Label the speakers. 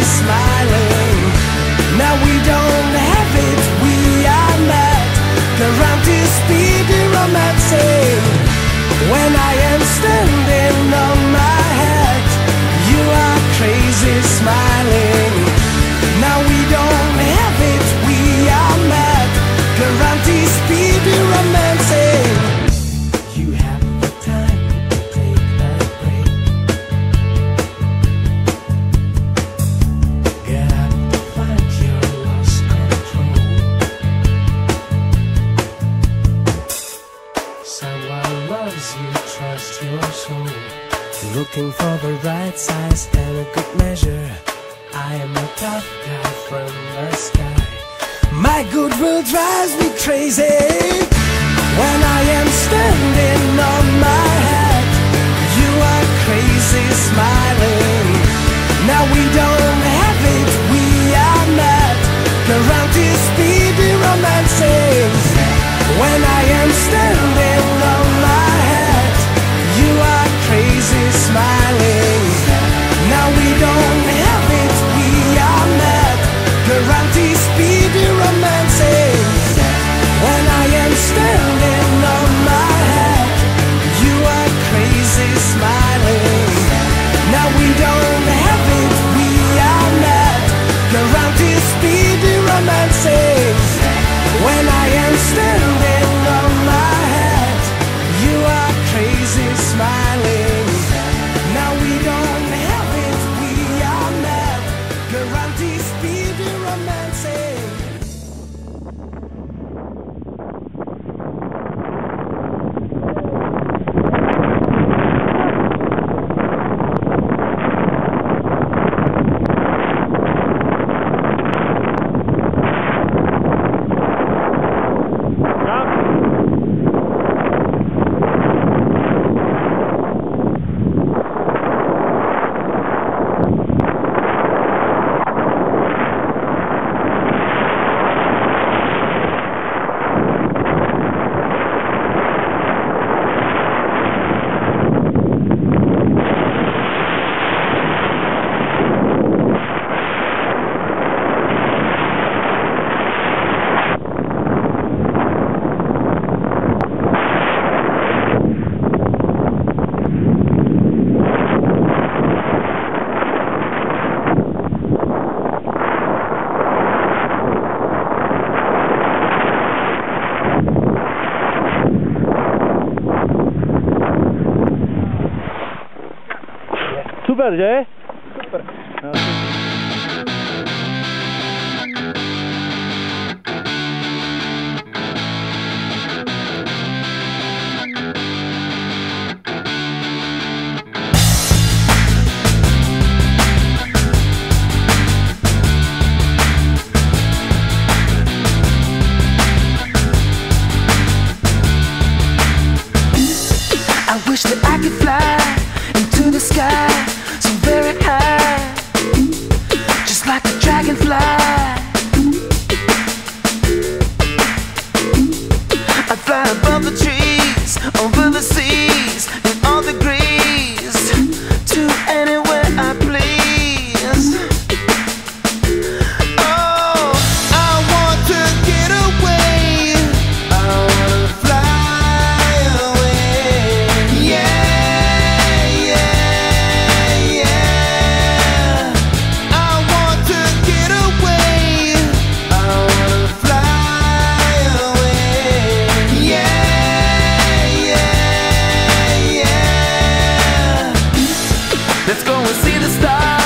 Speaker 1: smiling. Now we don't have it, we are mad. Guaranteed speedy romancing. When I am standing on my head, you are crazy smiling. Now we don't have it, we are mad. Guaranteed speedy romancing. You have the time to take a break. Get up to find your lost control. Someone loves you, trust your soul. Looking for the right size and a good measure. I am a tough guy from the sky. My goodwill drives me crazy. When I am standing on my head, you are crazy smiling. Now we don't have it, we are mad. Guaranteed speedy romancing. When I am standing on my head, you are crazy smiling. Now we don't have it, we are mad. Guaranteed speedy romancing. When I am standing on my head, you are crazy smiling. Now we don't have it, we are mad. Guaranteed speedy romancing. When I am standing on my head, you are crazy smiling. Now we don't have it, we are mad. Guaranteed speedy romancing.
Speaker 2: Super, že?
Speaker 3: Super.
Speaker 2: No,
Speaker 1: I wish that I could fly into the sky so very high, just like a dragonfly. I'd fly above the trees, over the seas, in all degrees, to anywhere I please. Oh, I want to get away. I want to fly away. Yeah, yeah, yeah. I want to get away. I want to fly away. Yeah, yeah, yeah. Let's go and see the stars.